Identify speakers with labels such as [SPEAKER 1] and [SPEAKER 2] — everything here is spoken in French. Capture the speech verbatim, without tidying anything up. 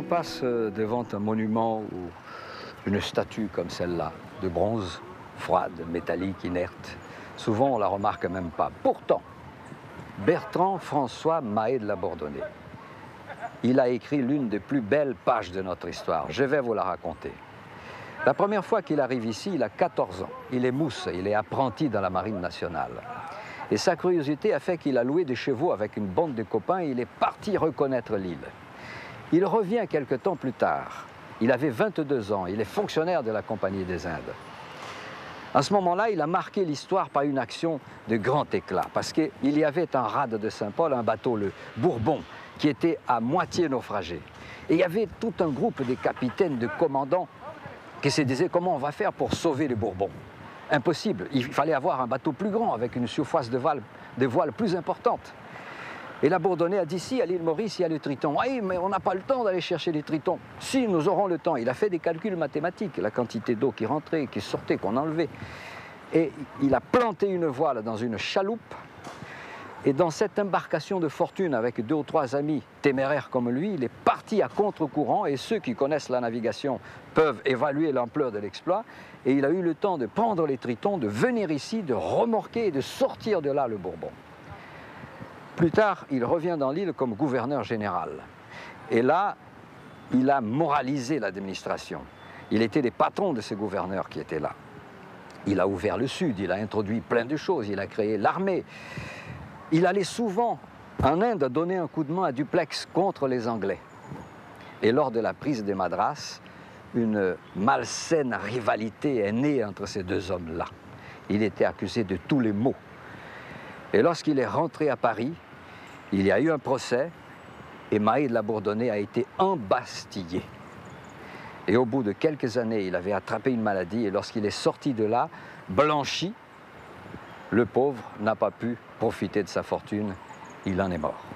[SPEAKER 1] passe devant un monument ou une statue comme celle-là, de bronze, froide, métallique, inerte, souvent on la remarque même pas. Pourtant, Bertrand François Mahé de la Bourdonnais, il a écrit l'une des plus belles pages de notre histoire. Je vais vous la raconter. La première fois qu'il arrive ici, il a quatorze ans. Il est mousse, il est apprenti dans la marine nationale. Et sa curiosité a fait qu'il a loué des chevaux avec une bande de copains et il est parti reconnaître l'île. Il revient quelque temps plus tard. Il avait vingt-deux ans, il est fonctionnaire de la Compagnie des Indes. À ce moment-là, il a marqué l'histoire par une action de grand éclat, parce qu'il y avait un rade de Saint-Paul, un bateau, le Bourbon, qui était à moitié naufragé. Et il y avait tout un groupe de capitaines, de commandants, qui se disaient comment on va faire pour sauver le Bourbon. Impossible, il fallait avoir un bateau plus grand, avec une surface de voile, de voile plus importante. Et la Bourdonnais a dit, si, à l'île Maurice, il y a le Triton. Oui, mais on n'a pas le temps d'aller chercher les Tritons. Si, nous aurons le temps. Il a fait des calculs mathématiques, la quantité d'eau qui rentrait, qui sortait, qu'on enlevait. Et il a planté une voile dans une chaloupe. Et dans cette embarcation de fortune, avec deux ou trois amis téméraires comme lui, il est parti à contre-courant. Et ceux qui connaissent la navigation peuvent évaluer l'ampleur de l'exploit. Et il a eu le temps de prendre les Tritons, de venir ici, de remorquer et de sortir de là le Bourbon. Plus tard, il revient dans l'île comme gouverneur général. Et là, il a moralisé l'administration. Il était des patrons de ces gouverneurs qui étaient là. Il a ouvert le Sud, il a introduit plein de choses, il a créé l'armée. Il allait souvent en Inde donner un coup de main à Dupleix contre les Anglais. Et lors de la prise des Madras, une malsaine rivalité est née entre ces deux hommes-là. Il était accusé de tous les maux. Et lorsqu'il est rentré à Paris, il y a eu un procès et Mahé de la Bourdonnais a été embastillé. Et au bout de quelques années, il avait attrapé une maladie et lorsqu'il est sorti de là, blanchi, le pauvre n'a pas pu profiter de sa fortune, il en est mort.